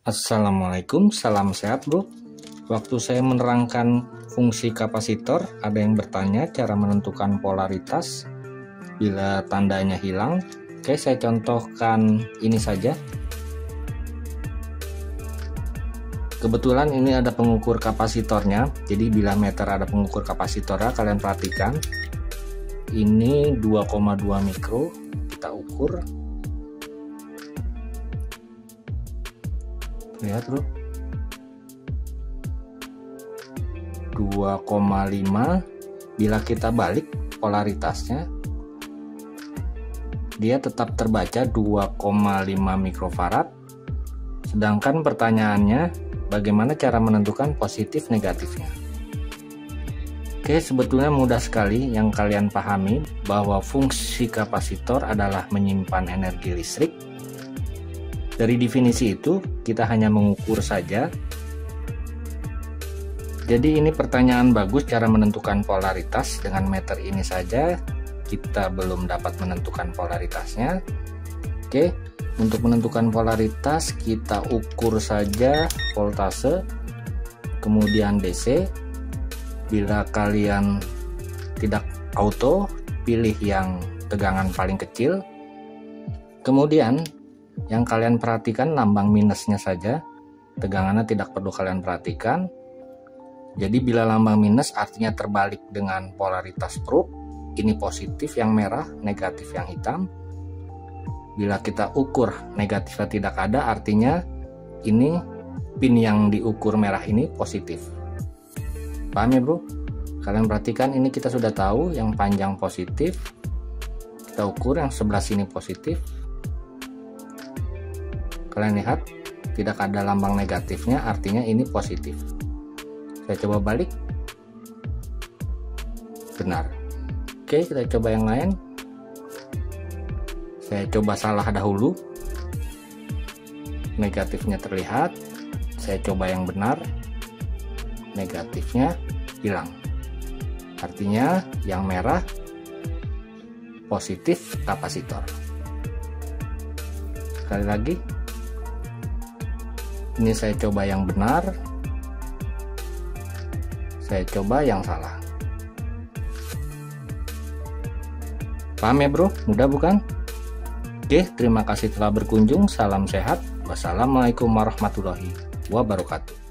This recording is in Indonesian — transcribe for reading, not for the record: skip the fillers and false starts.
Assalamualaikum, salam sehat bro. Waktu saya menerangkan fungsi kapasitor, ada yang bertanya cara menentukan polaritas bila tandanya hilang. Oke, saya contohkan ini saja. Kebetulan ini ada pengukur kapasitornya, jadi bila meter ada pengukur kapasitornya, kalian perhatikan ini 2,2 mikro, kita ukur. Lihat bro, 2,5. Bila kita balik polaritasnya, dia tetap terbaca 2,5 mikrofarad. Sedangkan pertanyaannya, bagaimana cara menentukan positif negatifnya? Oke, sebetulnya mudah sekali. Yang kalian pahami bahwa fungsi kapasitor adalah menyimpan energi listrik. Dari definisi itu, kita hanya mengukur saja. Jadi ini pertanyaan bagus, cara menentukan polaritas. Dengan meter ini saja, kita belum dapat menentukan polaritasnya. Oke, untuk menentukan polaritas, kita ukur saja voltase, kemudian DC. Bila kalian tidak auto, pilih yang tegangan paling kecil. Kemudian yang kalian perhatikan lambang minusnya saja, tegangannya tidak perlu kalian perhatikan. Jadi bila lambang minus artinya terbalik dengan polaritas probe, ini positif yang merah, negatif yang hitam. Bila kita ukur negatifnya tidak ada, artinya ini pin yang diukur merah ini positif. Paham ya bro? Kalian perhatikan ini kita sudah tahu yang panjang positif, kita ukur yang sebelah sini positif. Kalian lihat tidak ada lambang negatifnya, artinya ini positif. Saya coba balik, benar. Oke, kita coba yang lain. Saya coba salah dahulu, negatifnya terlihat. Saya coba yang benar, negatifnya hilang. Artinya yang merah positif kapasitor. Sekali lagi, ini saya coba yang benar, saya coba yang salah. Paham ya bro? Mudah bukan? Oke, terima kasih telah berkunjung. Salam sehat. Wassalamualaikum warahmatullahi wabarakatuh.